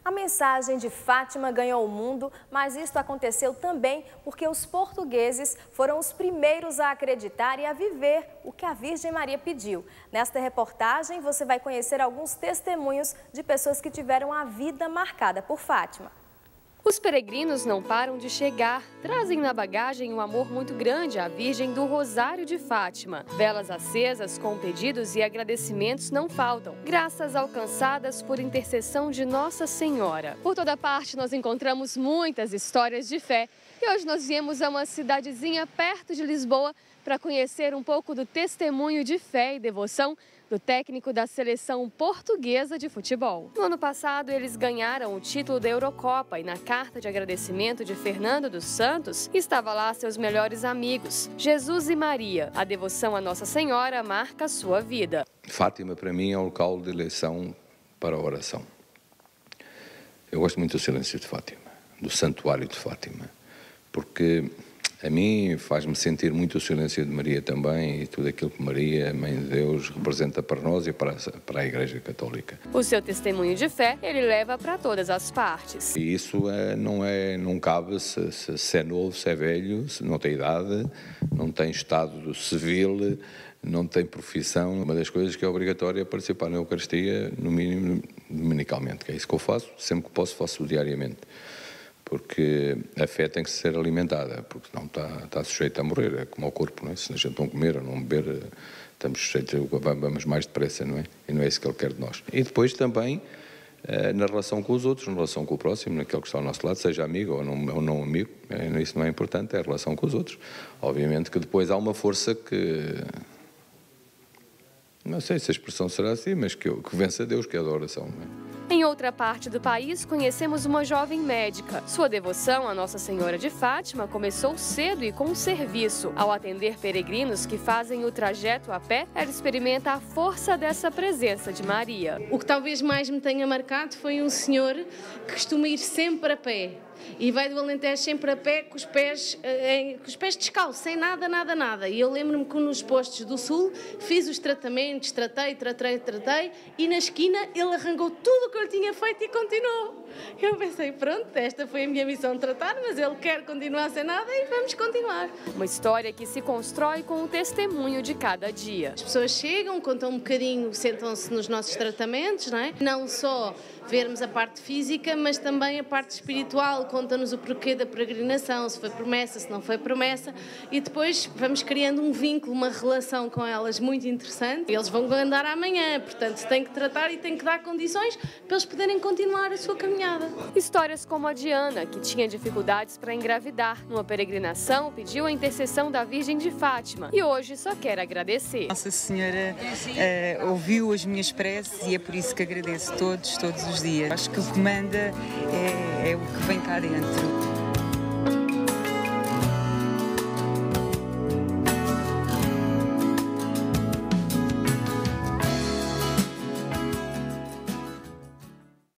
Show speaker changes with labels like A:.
A: A mensagem de Fátima ganhou o mundo, mas isso aconteceu também porque os portugueses foram os primeiros a acreditar e a viver o que a Virgem Maria pediu. Nesta reportagem, você vai conhecer alguns testemunhos de pessoas que tiveram a vida marcada por Fátima.
B: Os peregrinos não param de chegar, trazem na bagagem um amor muito grande à Virgem do Rosário de Fátima. Velas acesas com pedidos e agradecimentos não faltam, graças alcançadas por intercessão de Nossa Senhora. Por toda parte nós encontramos muitas histórias de fé e hoje nós viemos a uma cidadezinha perto de Lisboa para conhecer um pouco do testemunho de fé e devoção do técnico da seleção portuguesa de futebol. No ano passado, eles ganharam o título da Eurocopa e na carta de agradecimento de Fernando dos Santos, estava lá seus melhores amigos, Jesus e Maria. A devoção a Nossa Senhora marca a sua vida.
C: Fátima, para mim, é um local de eleição para a oração. Eu gosto muito do silêncio de Fátima, do santuário de Fátima, porque a mim faz-me sentir muito o silêncio de Maria também e tudo aquilo que Maria, a Mãe de Deus, representa para nós e para a Igreja Católica.
B: O seu testemunho de fé, ele leva para todas as partes.
C: E isso não cabe se é novo, se é velho, se não tem idade, não tem estado civil, não tem profissão. Uma das coisas que é obrigatória é participar na Eucaristia, no mínimo dominicalmente, que é isso que eu faço, sempre que posso faço diariamente. Porque a fé tem que ser alimentada, porque senão está sujeito a morrer, é como ao corpo, não é? Se a gente não comer ou não beber, estamos sujeitos, vamos mais depressa, não é? E não é isso que Ele quer de nós. E depois também, na relação com os outros, na relação com o próximo, naquele que está ao nosso lado, seja amigo ou não amigo, isso não é importante, é a relação com os outros. Obviamente que depois há uma força que, não sei se a expressão será assim, mas que vence a Deus, que é a adoração, não é?
B: Em outra parte do país, conhecemos uma jovem médica. Sua devoção à Nossa Senhora de Fátima começou cedo e com serviço. Ao atender peregrinos que fazem o trajeto a pé, ela experimenta a força dessa presença de Maria.
D: O que talvez mais me tenha marcado foi um senhor que costuma ir sempre a pé. E vai do Alentejo sempre a pé, com os pés descalços, sem nada. E eu lembro-me que nos postos do Sul fiz os tratamentos, tratei, e na esquina ele arrancou tudo o que eu tinha feito e continuou. Eu pensei, pronto, esta foi a minha missão de tratar, mas ele quer continuar sem nada e vamos continuar.
B: Uma história que se constrói com o testemunho de cada dia.
D: As pessoas chegam, contam um bocadinho, sentam-se nos nossos tratamentos, não é? Não só vermos a parte física, mas também a parte espiritual, conta-nos o porquê da peregrinação, se foi promessa, se não foi promessa, e depois vamos criando um vínculo, uma relação com elas muito interessante. Eles vão andar amanhã, portanto tem que tratar e tem que dar condições para eles poderem continuar a sua caminhada.
B: Histórias como a Diana, que tinha dificuldades para engravidar. Numa peregrinação, pediu a intercessão da Virgem de Fátima e hoje só quer agradecer.
E: Nossa Senhora ouviu as minhas preces e é por isso que agradeço todos os dias. Acho que o que manda é o que vem cá dentro.